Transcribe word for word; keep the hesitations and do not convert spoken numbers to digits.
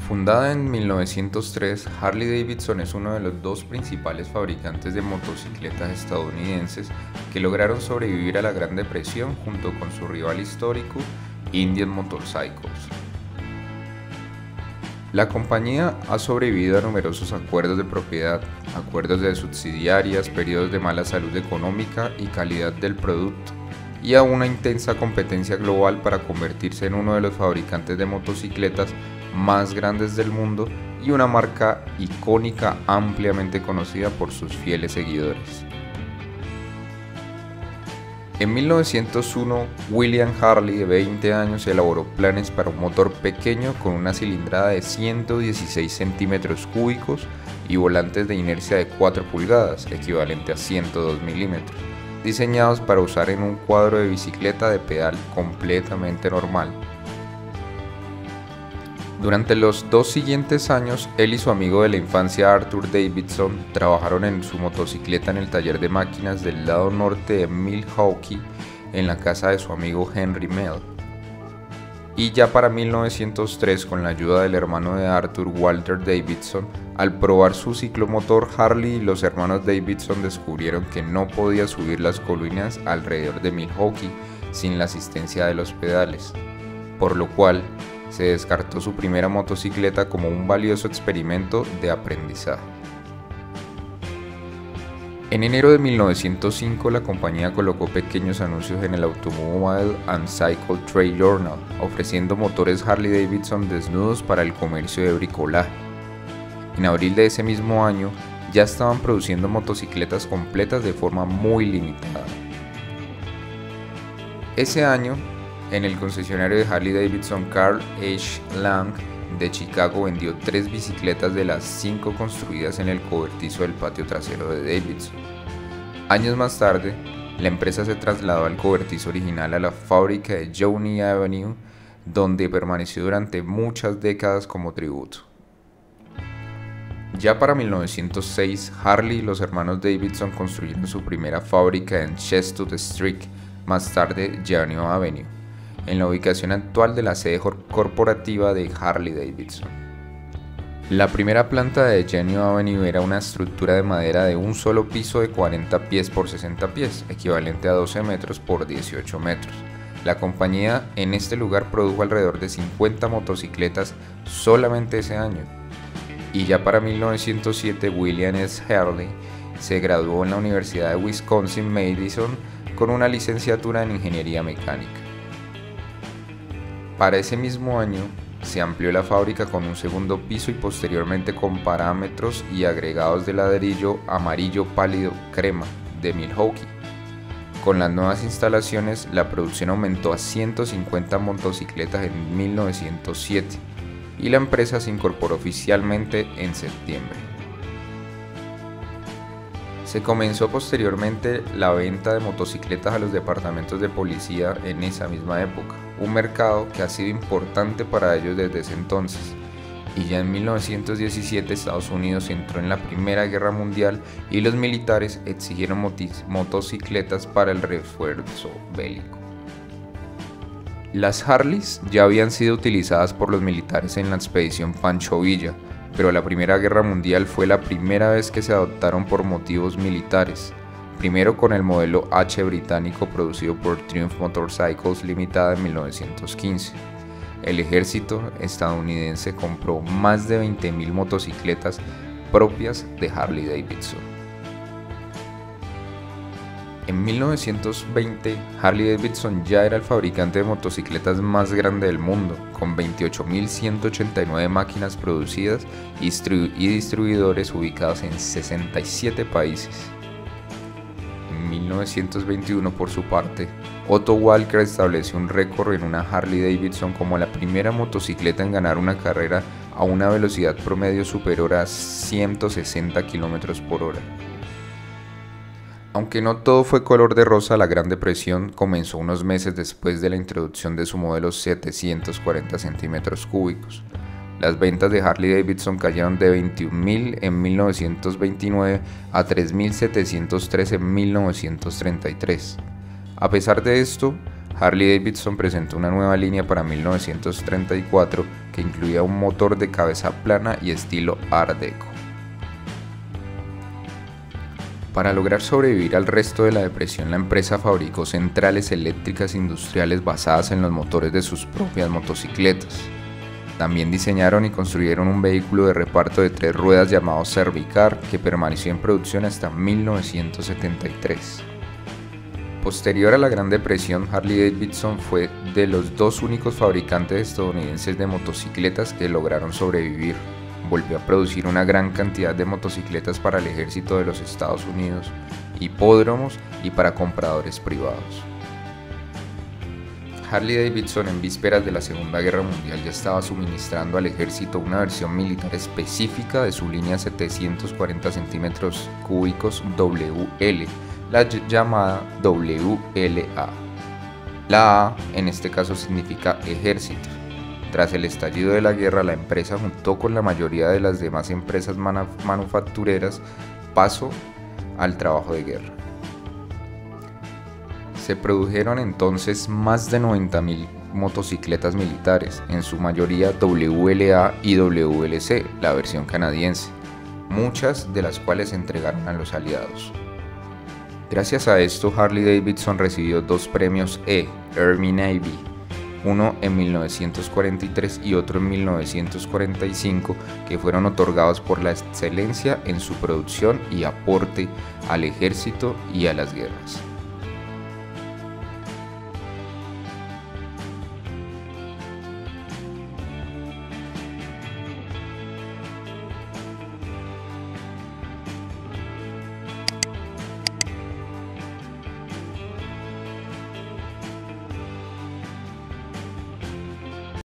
Fundada en mil novecientos tres, Harley-Davidson es uno de los dos principales fabricantes de motocicletas estadounidenses que lograron sobrevivir a la Gran Depresión junto con su rival histórico, Indian Motorcycles. La compañía ha sobrevivido a numerosos acuerdos de propiedad, acuerdos de subsidiarias, periodos de mala salud económica y calidad del producto, y a una intensa competencia global para convertirse en uno de los fabricantes de motocicletas más grandes del mundo y una marca icónica ampliamente conocida por sus fieles seguidores. En mil novecientos uno, William Harley, de veinte años, elaboró planes para un motor pequeño con una cilindrada de ciento dieciséis centímetros cúbicos y volantes de inercia de cuatro pulgadas, equivalente a ciento dos milímetros, diseñados para usar en un cuadro de bicicleta de pedal completamente normal. Durante los dos siguientes años, él y su amigo de la infancia Arthur Davidson trabajaron en su motocicleta en el taller de máquinas del lado norte de Milwaukee, en la casa de su amigo Henry Mell. Y ya para mil novecientos tres, con la ayuda del hermano de Arthur, Walter Davidson, al probar su ciclomotor, Harley y los hermanos Davidson descubrieron que no podía subir las colinas alrededor de Milwaukee sin la asistencia de los pedales, por lo cual se descartó su primera motocicleta como un valioso experimento de aprendizaje. En enero de mil novecientos cinco, la compañía colocó pequeños anuncios en el Automobile and Cycle Trade Journal, ofreciendo motores Harley-Davidson desnudos para el comercio de bricolaje. En abril de ese mismo año, ya estaban produciendo motocicletas completas de forma muy limitada. Ese año, en el concesionario de Harley-Davidson Carl H. Lang de Chicago vendió tres bicicletas de las cinco construidas en el cobertizo del patio trasero de Davidson. Años más tarde, la empresa se trasladó al cobertizo original a la fábrica de Johnny Avenue, donde permaneció durante muchas décadas como tributo. Ya para mil novecientos seis, Harley y los hermanos Davidson construyeron su primera fábrica en Chestnut Street, más tarde Johnny Avenue, en la ubicación actual de la sede corporativa de Harley-Davidson. La primera planta de Johnny Avenue era una estructura de madera de un solo piso de cuarenta pies por sesenta pies, equivalente a doce metros por dieciocho metros. La compañía en este lugar produjo alrededor de cincuenta motocicletas solamente ese año. Y ya para mil novecientos siete, William S. Harley se graduó en la Universidad de Wisconsin-Madison con una licenciatura en Ingeniería Mecánica. Para ese mismo año, se amplió la fábrica con un segundo piso y posteriormente con parámetros y agregados de ladrillo amarillo pálido crema de Milwaukee. Con las nuevas instalaciones, la producción aumentó a ciento cincuenta motocicletas en mil novecientos siete y la empresa se incorporó oficialmente en septiembre. Se comenzó posteriormente la venta de motocicletas a los departamentos de policía en esa misma época, un mercado que ha sido importante para ellos desde ese entonces, y ya en mil novecientos diecisiete Estados Unidos entró en la Primera Guerra Mundial y los militares exigieron motocicletas para el refuerzo bélico. Las Harleys ya habían sido utilizadas por los militares en la expedición Pancho Villa, pero la Primera Guerra Mundial fue la primera vez que se adoptaron por motivos militares, primero con el modelo H británico producido por Triumph Motorcycles Limitada en mil novecientos quince. El ejército estadounidense compró más de veinte mil motocicletas propias de Harley-Davidson. En mil novecientos veinte, Harley-Davidson ya era el fabricante de motocicletas más grande del mundo, con veintiocho mil ciento ochenta y nueve máquinas producidas y distribuidores ubicados en sesenta y siete países. En mil novecientos veintiuno, por su parte, Otto Walker estableció un récord en una Harley-Davidson como la primera motocicleta en ganar una carrera a una velocidad promedio superior a ciento sesenta kilómetros por hora. Aunque no todo fue color de rosa, la Gran Depresión comenzó unos meses después de la introducción de su modelo setecientos cuarenta centímetros cúbicos. Las ventas de Harley-Davidson cayeron de veintiún mil en mil novecientos veintinueve a tres mil setecientos tres en mil novecientos treinta y tres. A pesar de esto, Harley-Davidson presentó una nueva línea para mil novecientos treinta y cuatro que incluía un motor de cabeza plana y estilo Art Deco. Para lograr sobrevivir al resto de la depresión, la empresa fabricó centrales eléctricas industriales basadas en los motores de sus propias motocicletas. También diseñaron y construyeron un vehículo de reparto de tres ruedas llamado Cervicar, que permaneció en producción hasta mil novecientos setenta y tres. Posterior a la Gran Depresión, Harley-Davidson fue de los dos únicos fabricantes estadounidenses de motocicletas que lograron sobrevivir. Volvió a producir una gran cantidad de motocicletas para el ejército de los Estados Unidos, hipódromos y para compradores privados. Harley-Davidson, en vísperas de la Segunda Guerra Mundial, ya estaba suministrando al ejército una versión militar específica de su línea setecientos cuarenta centímetros cúbicos W L, la llamada W L A. La A en este caso significa ejército. Tras el estallido de la guerra, la empresa, junto con la mayoría de las demás empresas manufactureras, pasó al trabajo de guerra. Se produjeron entonces más de noventa mil motocicletas militares, en su mayoría W L A y W L C, la versión canadiense, muchas de las cuales se entregaron a los aliados. Gracias a esto, Harley-Davidson recibió dos premios E, Army Navy, uno en mil novecientos cuarenta y tres y otro en mil novecientos cuarenta y cinco, que fueron otorgados por la excelencia en su producción y aporte al ejército y a las guerras.